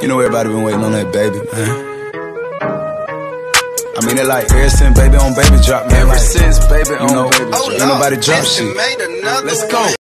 You know everybody been waiting on that baby, man. I mean it like ever since baby on baby drop, man. Ever since baby on baby drop, ain't nobody drop shit. Let's go.